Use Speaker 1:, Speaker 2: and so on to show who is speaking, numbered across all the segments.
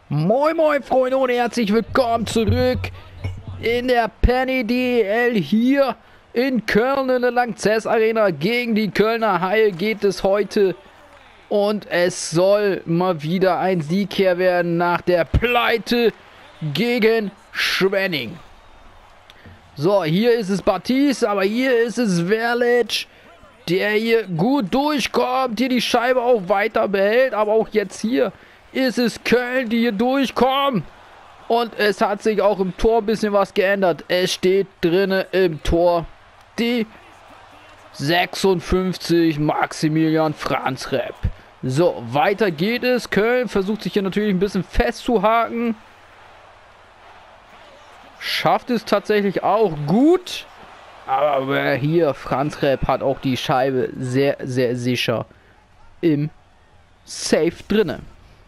Speaker 1: Moin moin Freunde und herzlich willkommen zurück in der Penny DEL hier in Köln in der Lanxess Arena. Gegen die Kölner Haie geht es heute und es soll mal wieder ein Sieg her werden nach der Pleite gegen Schwenning. So, hier ist es Baptiste, aber hier ist es Verlic, der hier gut durchkommt, hier die Scheibe auch weiter behält, aber auch jetzt hier ist es Köln, die hier durchkommen. Und es hat sich auch im Tor ein bisschen was geändert. Es steht drinne im Tor die 56 Maximilian Franzreb. So, weiter geht es. Köln versucht sich hier natürlich ein bisschen festzuhaken. Schafft es tatsächlich auch gut. Aber hier, Franzreb hat auch die Scheibe sehr, sehr sicher im Safe drinne.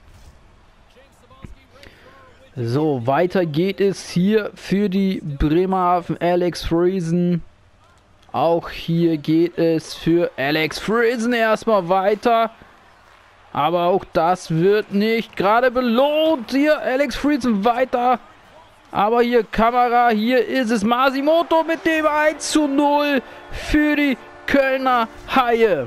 Speaker 1: So, weiter geht es hier für die Bremerhaven Alex Friesen. Auch hier geht es für Alex Friesen erstmal weiter. Aber auch das wird nicht gerade belohnt. Hier Alex Friesen weiter. Aber hier Kamera, hier ist es Masimoto mit dem 1:0 für die Kölner Haie.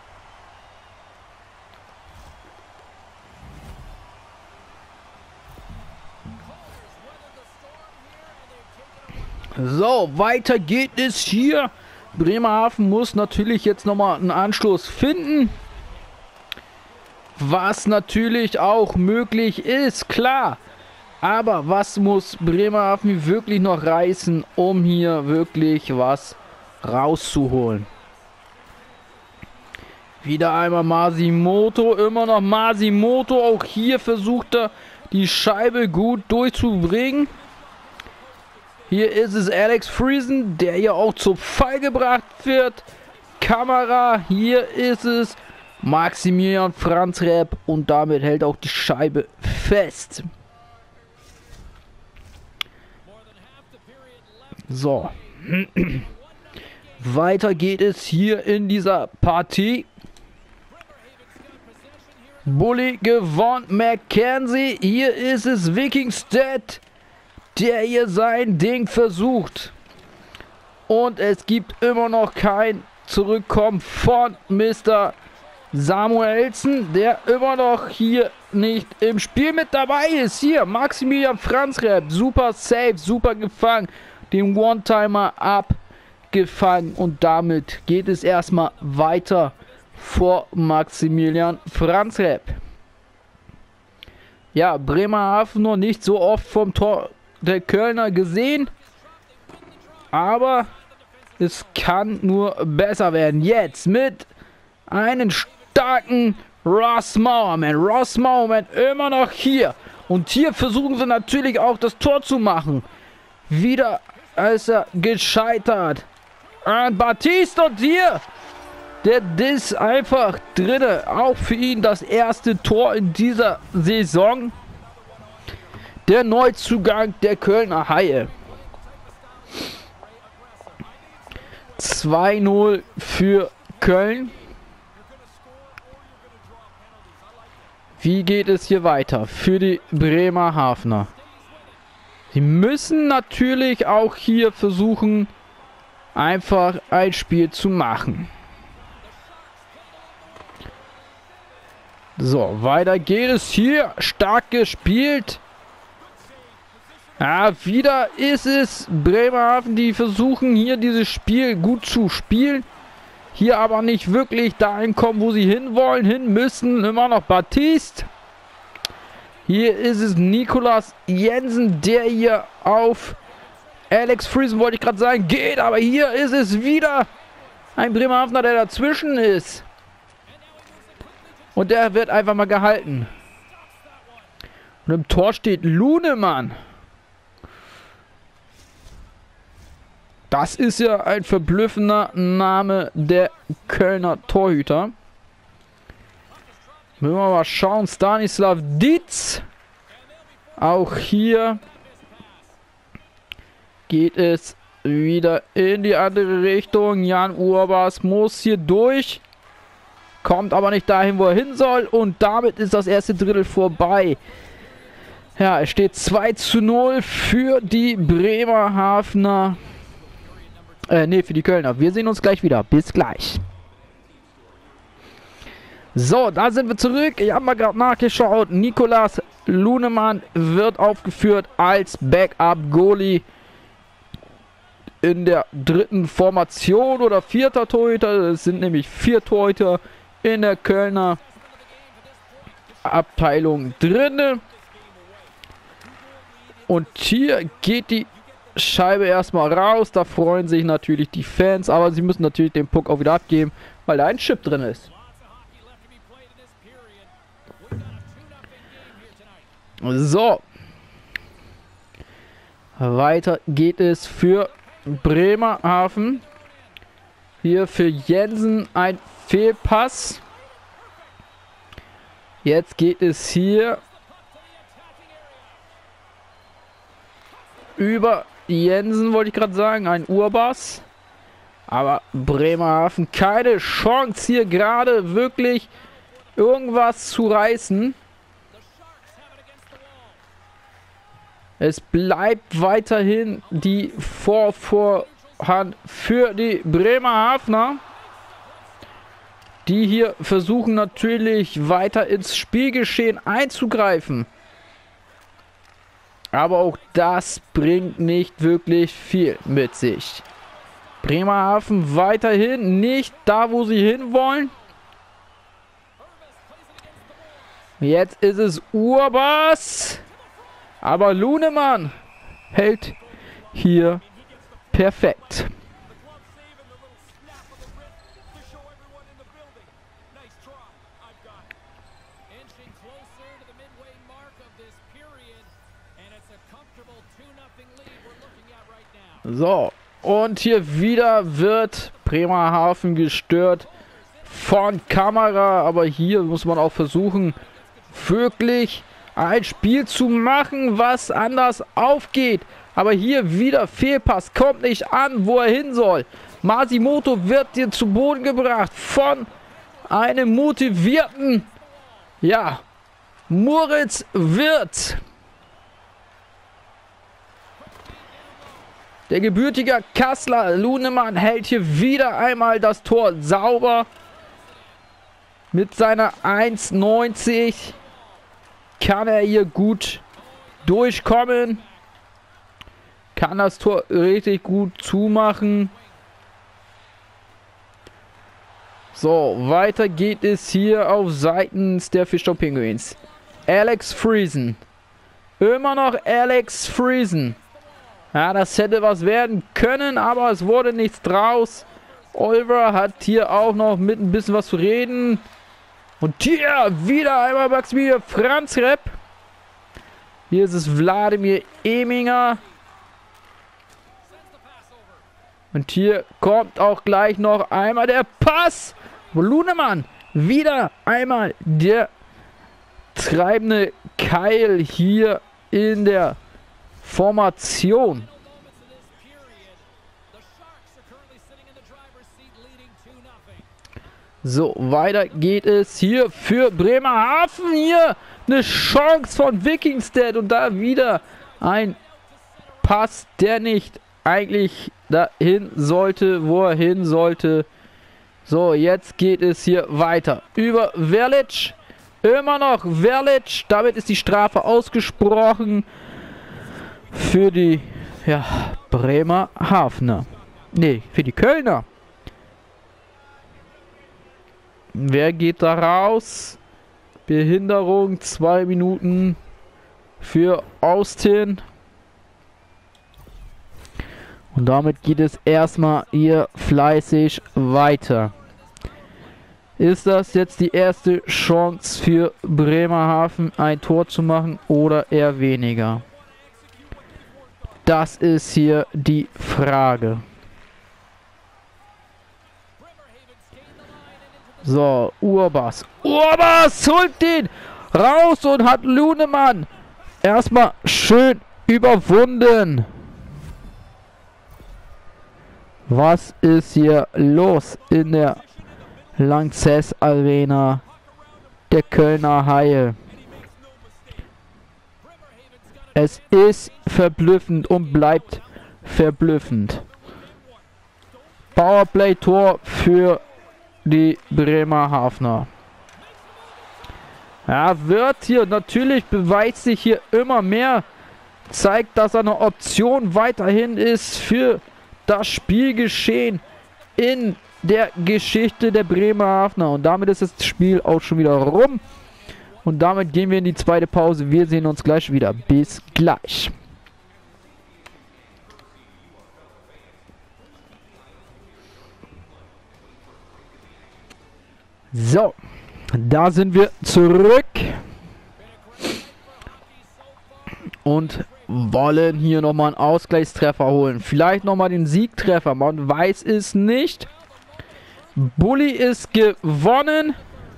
Speaker 1: So, weiter geht es hier. Bremerhaven muss natürlich jetzt nochmal einen Anschluss finden. Was natürlich auch möglich ist, klar. Aber was muss Bremerhaven wirklich noch reißen, um hier wirklich was rauszuholen? Wieder einmal Masimoto, immer noch Masimoto. Auch hier versucht er, die Scheibe gut durchzubringen. Hier ist es Alex Friesen, der hier auch zu Fall gebracht wird. Kamera, hier ist es Maximilian Franzreb und damit hält auch die Scheibe fest. So. Weiter geht es hier in dieser Partie. Bully gewonnen, McKenzie. Hier ist es Wikingstedt, der hier sein Ding versucht. Und es gibt immer noch kein Zurückkommen von Mr. Samuelsen, der immer noch hier nicht im Spiel mit dabei ist. Hier, Maximilian Franzreb, super safe, super gefangen, den One-Timer abgefangen und damit geht es erstmal weiter vor Maximilian Franzreb. Ja, Bremerhaven noch nicht so oft vom Tor der Kölner gesehen, aber es kann nur besser werden. Jetzt mit einem starken Ross Mowerman. Ross Mowerman immer noch hier. Und hier versuchen sie natürlich auch das Tor zu machen. Wieder ist er gescheitert. Und Baptiste und hier, der ist einfach drinne. Auch für ihn das erste Tor in dieser Saison. Der Neuzugang der Kölner Haie. 2:0 für Köln. Wie geht es hier weiter für die Bremerhavener? Sie müssen natürlich auch hier versuchen, einfach ein Spiel zu machen. So, weiter geht es hier. Stark gespielt. Ja, wieder ist es Bremerhaven, die versuchen hier dieses Spiel gut zu spielen. Hier aber nicht wirklich dahin kommen, wo sie hinwollen, hin müssen. Immer noch Baptiste. Hier ist es Nicolas Jensen, der hier auf Alex Friesen, wollte ich gerade sagen, geht. Aber hier ist es wieder ein Bremerhavener, der dazwischen ist. Und der wird einfach mal gehalten. Und im Tor steht Lunemann. Das ist ja ein verblüffender Name der Kölner Torhüter. Müssen wir mal schauen. Stanislav Dietz. Auch hier geht es wieder in die andere Richtung. Jan Urbas muss hier durch. Kommt aber nicht dahin, wo er hin soll. Und damit ist das erste Drittel vorbei. Ja, es steht 2:0 für die Bremerhavener. Ne, für die Kölner. Wir sehen uns gleich wieder. Bis gleich. So, da sind wir zurück. Ich habe mal gerade nachgeschaut. Nikolaus Lunemann wird aufgeführt als Backup-Goalie in der dritten Formation oder vierter Torhüter. Es sind nämlich 4 Torhüter in der Kölner Abteilung drinne. Und hier geht die Scheibe erstmal raus. Da freuen sich natürlich die Fans, aber sie müssen natürlich den Puck auch wieder abgeben, weil da ein Chip drin ist. So. Weiter geht es für Bremerhaven. Hier für Jensen ein Fehlpass. Jetzt geht es hier über Jensen, wollte ich gerade sagen, ein Urbass. Aber Bremerhaven keine Chance hier gerade wirklich irgendwas zu reißen. Es bleibt weiterhin die Vorhand für die Bremerhavener, die hier versuchen natürlich weiter ins Spielgeschehen einzugreifen. Aber auch das bringt nicht wirklich viel mit sich. Bremerhaven weiterhin nicht da, wo sie hinwollen. Jetzt ist es Urbass. Aber Lunemann hält hier perfekt. So, und hier wieder wird Bremerhaven gestört von Kamera. Aber hier muss man auch versuchen, wirklich ein Spiel zu machen, was anders aufgeht. Aber hier wieder Fehlpass. Kommt nicht an, wo er hin soll. Masimoto wird hier zu Boden gebracht von einem motivierten, ja, Moritz Wirth. Der gebürtige Kasseler Lunemann hält hier wieder einmal das Tor sauber. Mit seiner 1,90 kann er hier gut durchkommen. Kann das Tor richtig gut zumachen. So, weiter geht es hier auf seitens der Fischtown Penguins. Alex Friesen. Immer noch Alex Friesen. Ja, das hätte was werden können, aber es wurde nichts draus. Oliver hat hier auch noch mit ein bisschen was zu reden. Und hier wieder einmal Maximilian Franzrepp. Hier ist es Wladimir Eminger. Und hier kommt auch gleich noch einmal der Pass. Lunemann. Wieder einmal der treibende Keil hier in der Formation. So, weiter geht es hier für Bremerhaven. Hier eine Chance von Wikingstead und da wieder ein Pass, der nicht eigentlich dahin sollte, wo er hin sollte. So, jetzt geht es hier weiter über Verlic. Immer noch Verlic. Damit ist die Strafe ausgesprochen für die Bremerhavener. Nee, für die Kölner. Wer geht da raus? Behinderung, 2 Minuten für Austin. Und damit geht es erstmal hier fleißig weiter. Ist das jetzt die erste Chance für Bremerhaven, ein Tor zu machen oder eher weniger? Das ist hier die Frage. So, Urbass. Urbass holt den raus und hat Lunemann erstmal schön überwunden. Was ist hier los in der Lanxess Arena der Kölner Haie? Es ist verblüffend und bleibt verblüffend. Powerplay-Tor für die Bremerhavener. Ja, wird hier, natürlich beweist sich hier immer mehr, zeigt, dass er eine Option weiterhin ist für das Spielgeschehen in der Geschichte der Bremerhavener. Und damit ist das Spiel auch schon wieder rum. Und damit gehen wir in die zweite Pause. Wir sehen uns gleich wieder. Bis gleich. So, da sind wir zurück. Und wollen hier nochmal einen Ausgleichstreffer holen. Vielleicht nochmal den Siegtreffer. Man weiß es nicht. Bulli ist gewonnen.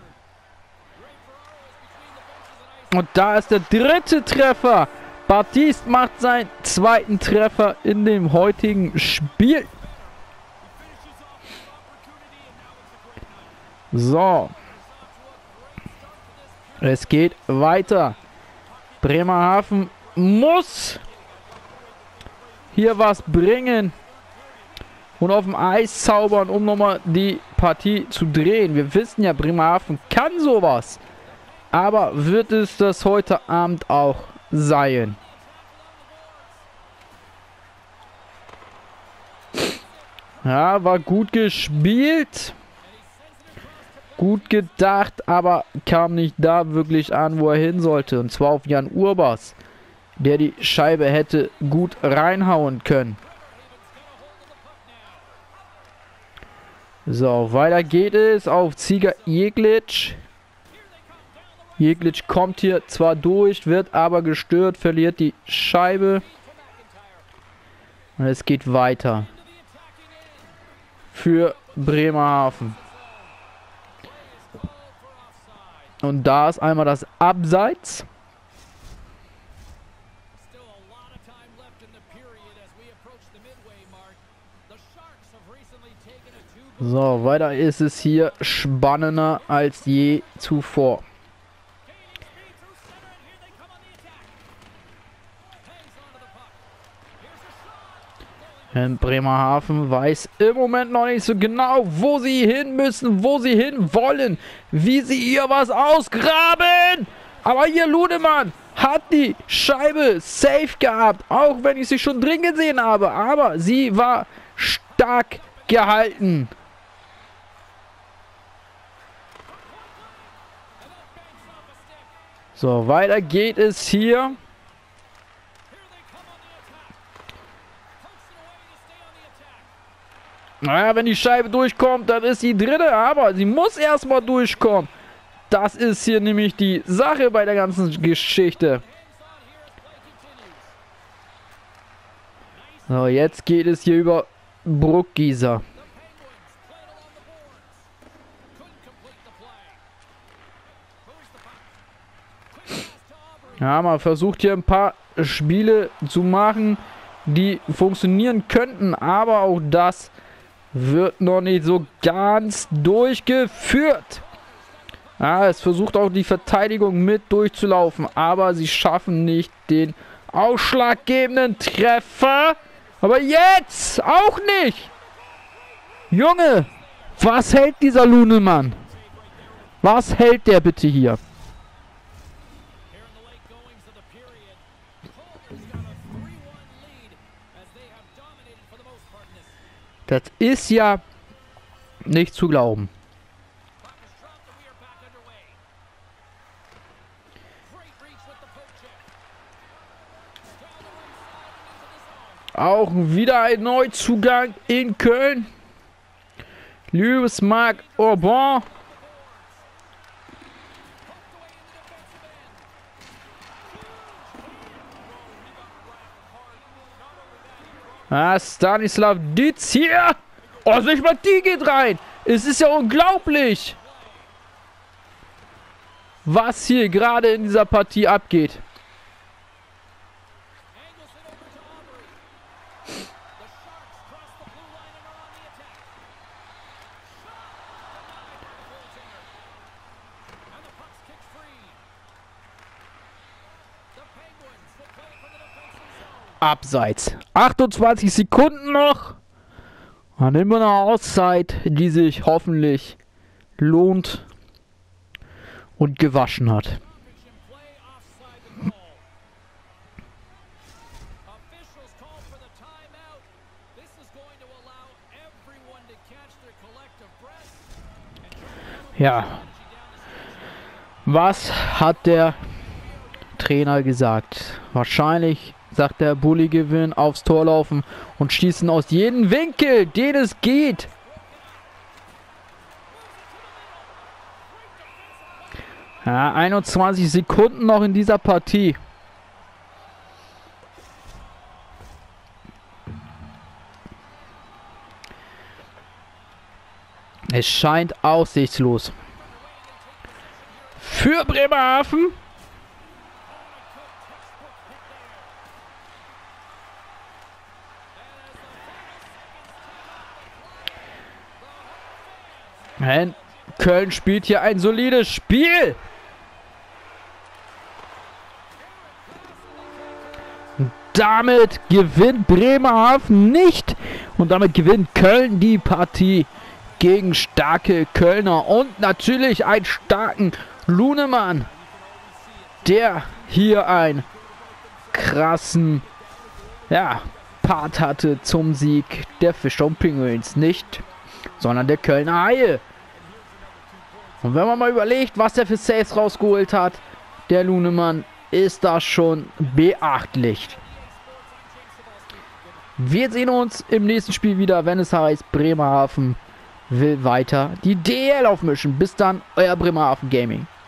Speaker 1: Und da ist der dritte Treffer. Baptiste macht seinen zweiten Treffer in dem heutigen Spiel. So. Es geht weiter. Bremerhaven muss hier was bringen und auf dem Eis zaubern, um nochmal die Partie zu drehen. Wir wissen ja, Bremerhaven kann sowas. Aber wird es das heute Abend auch sein? Ja, war gut gespielt. Gut gedacht, aber kam nicht da wirklich an, wo er hin sollte. Und zwar auf Jan Urbas, der die Scheibe hätte gut reinhauen können. So, weiter geht es auf Ziger Jeglic. Jeglic kommt hier zwar durch, wird aber gestört, verliert die Scheibe. Und es geht weiter. Für Bremerhaven. Und da ist einmal das Abseits. So, weiter ist es hier spannender als je zuvor. Bremerhaven weiß im Moment noch nicht so genau, wo sie hin müssen, wo sie hin wollen, wie sie hier was ausgraben. Aber hier Ludemann hat die Scheibe safe gehabt, auch wenn ich sie schon drin gesehen habe. Aber sie war stark gehalten. So, weiter geht es hier. Naja, wenn die Scheibe durchkommt, dann ist sie dritte, aber sie muss erstmal durchkommen. Das ist hier nämlich die Sache bei der ganzen Geschichte. So, jetzt geht es hier über Bruckgieser. Ja, man versucht hier ein paar Spiele zu machen, die funktionieren könnten, aber auch das wird noch nicht so ganz durchgeführt. Ja, es versucht auch die Verteidigung mit durchzulaufen, aber sie schaffen nicht den ausschlaggebenden Treffer. Aber jetzt auch nicht. Junge, was hält dieser Lunemann? Was hält der bitte hier? Das ist ja nicht zu glauben. Auch wieder ein Neuzugang in Köln. Louis Marc Aubin. Ah, Stanislav Ditz hier. Oh, nicht mal die geht rein. Es ist ja unglaublich, was hier gerade in dieser Partie abgeht. abseits. 28 Sekunden noch. Dann immer eine Auszeit, die sich hoffentlich lohnt und gewaschen hat. Ja. Was hat der Trainer gesagt? Wahrscheinlich sagt der Bulli gewinnen, aufs Tor laufen und schießen aus jedem Winkel, den es geht. Ja, 21 Sekunden noch in dieser Partie. Es scheint aussichtslos. Für Bremerhaven. Köln spielt hier ein solides Spiel. Damit gewinnt Bremerhaven nicht. Und damit gewinnt Köln die Partie gegen starke Kölner. Und natürlich einen starken Lunemann, der hier einen krassen Part hatte zum Sieg der Fischer und Pinguins. Nicht, sondern der Kölner Haie. Und wenn man mal überlegt, was er für Saves rausgeholt hat, der Lunemann, ist das schon beachtlich. Wir sehen uns im nächsten Spiel wieder, wenn es heißt, Bremerhaven will weiter die DL aufmischen. Bis dann, euer Bremerhaven Gaming.